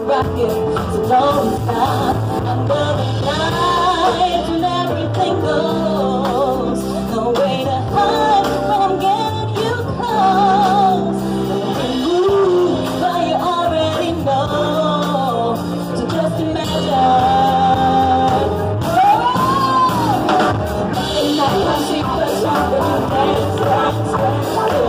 rocket, so don't stop. Under the lights when everything goes, no way to hide when I'm getting you close. Ooh, but you already know, so just imagine. Oh, and I see pressure when you dance, dance, dance.